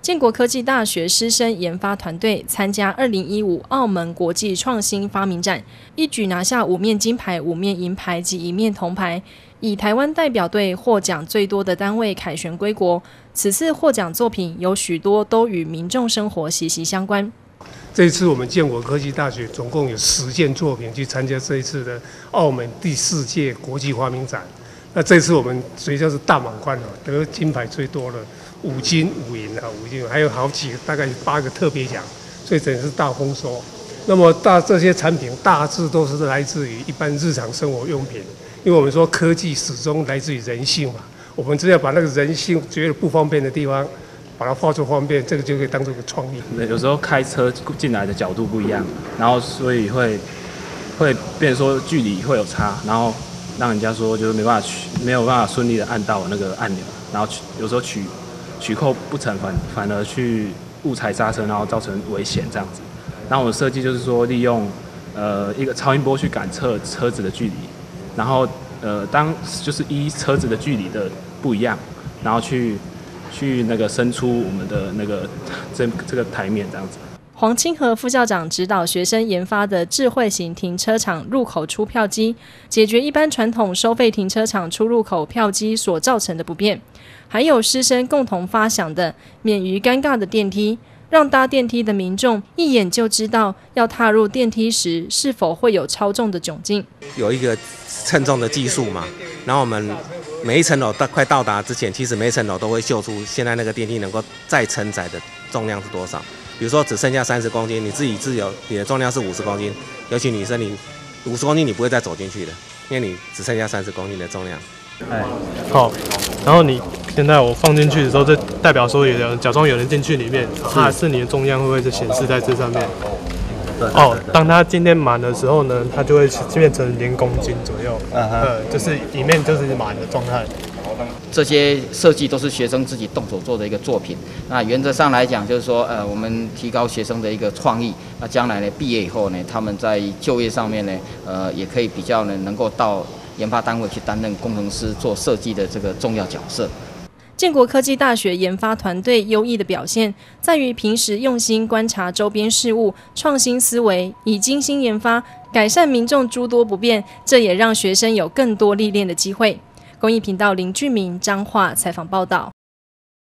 建国科技大学师生研发团队参加2015澳门国际创新发明展，一举拿下5面金牌、5面银牌及1面铜牌，以台湾代表队获奖最多的单位凯旋归国。此次获奖作品有许多都与民众生活息息相关。 这一次我们建国科技大学总共有10件作品去参加这一次的澳门第4届国际发明展。那这次我们学校是大满贯哦，得金牌最多的5金5银5金，还有好几个，大概8个特别奖，所以真是大丰收。那么这些产品大致都是来自于一般日常生活用品，因为我们说科技始终来自于人性嘛，我们只要把那个人性觉得不方便的地方，把它化作方便，这个就可以当做一个创意。 有时候开车进来的角度不一样，然后所以会变成说距离会有差，然后让人家说就是没有办法顺利的按到那个按钮，然后有时候取扣不成，反而去误踩刹车，然后造成危险这样子。然后我的设计就是说利用一个超音波去感测车子的距离，然后当就是依车子的距离的不一样，然后去那个伸出我们的那个这个台面这样子。 黄清和副校长指导学生研发的智慧型停车场入口出票机，解决一般传统收费停车场出入口票机所造成的不便。还有师生共同发想的免于尴尬的电梯，让搭电梯的民众一眼就知道要踏入电梯时是否会有超重的窘境。 有一个称重的技术嘛，然后我们每一层楼快到达之前，其实每一层楼都会秀出现在那个电梯能够再承载的重量是多少。比如说只剩下30公斤，你自由，你的重量是50公斤，尤其女生你50公斤你不会再走进去的，因为你只剩下30公斤的重量。 好，然后你现在我放进去的时候，这代表说假装有人进去里面，是你的重量会不会是显示在这上面？哦，当它今天满的时候呢，它就会变成0公斤左右，就是里面就是满的状态。 这些设计都是学生自己动手做的一个作品。那原则上来讲，就是说，我们提高学生的一个创意。那将来呢，毕业以后呢，他们在就业上面呢，也可以比较呢，能够到研发单位去担任工程师做设计的这个重要角色。 建国科技大学研发团队优异的表现，在于平时用心观察周边事物，创新思维，以精心研发改善民众诸多不便，这也让学生有更多历练的机会。公益频道林俊明彰化采访报道。